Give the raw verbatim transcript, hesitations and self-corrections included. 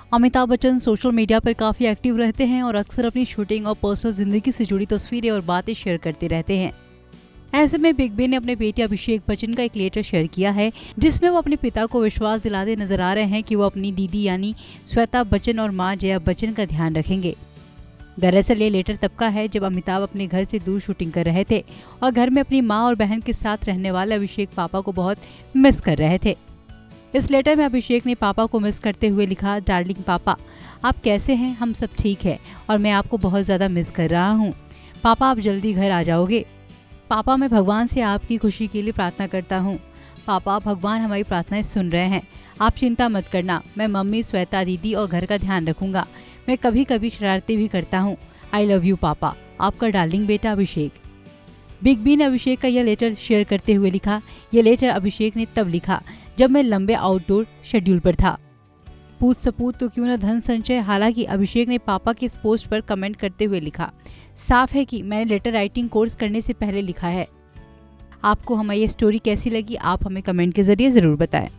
Amitabh Bachchan social media पर काफ़ी active रहते हैं और अक्सर अपनी शूटिंग और पर्सनल जिंदगी से जुड़ी तस्वीरें और बातें शेयर करते रहते हैं। ऐसे में बिग बी ने अपने बेटे अभिषेक बच्चन का एक लेटर शेयर किया है, जिसमें वो अपने पिता को विश्वास दिलाते नजर आ रहे हैं कि वो अपनी दीदी यानी श्वेता बच्चन और मां जया बच्चन का ध्यान रखेंगे। दरअसल ये लेटर तब का है जब अमिताभ अपने घर से दूर शूटिंग कर रहे थे और घर में अपनी मां और बहन के साथ रहने वाले अभिषेक पापा को बहुत मिस कर रहे थे। इस लेटर में अभिषेक ने पापा को मिस करते हुए लिखा, डार्लिंग पापा, आप कैसे हैं? हम सब ठीक है और मैं आपको बहुत ज़्यादा मिस कर रहा हूँ। पापा, आप जल्दी घर आ जाओगे। पापा, मैं भगवान से आपकी खुशी के लिए प्रार्थना करता हूँ। पापा, भगवान हमारी प्रार्थनाएं सुन रहे हैं। आप चिंता मत करना, मैं मम्मी, श्वेता दीदी और घर का ध्यान रखूंगा। मैं कभी कभी शरारतें भी करता हूँ। आई लव यू पापा, आपका डार्लिंग बेटा अभिषेक। बिग बी ने अभिषेक का यह लेटर शेयर करते हुए लिखा, यह लेटर अभिषेक ने तब लिखा जब मैं लंबे आउटडोर शेड्यूल पर था। पूछ सपूत तो क्यों न धन संचय। हालांकि अभिषेक ने पापा के इस पोस्ट पर कमेंट करते हुए लिखा, साफ है कि मैंने लेटर राइटिंग कोर्स करने से पहले लिखा है। आपको हमारी ये स्टोरी कैसी लगी, आप हमें कमेंट के जरिए जरूर बताएं।